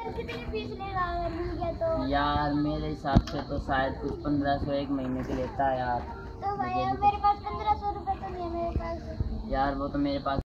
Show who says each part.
Speaker 1: कितनी फीस लेगा अगर मिल गया तो?
Speaker 2: यार मेरे हिसाब से तो शायद कुछ 1500 एक महीने के लेता है यार।
Speaker 1: तो भाई मेरे पास 1500 रुपये तो नहीं है मेरे पास।
Speaker 2: यार वो तो मेरे पास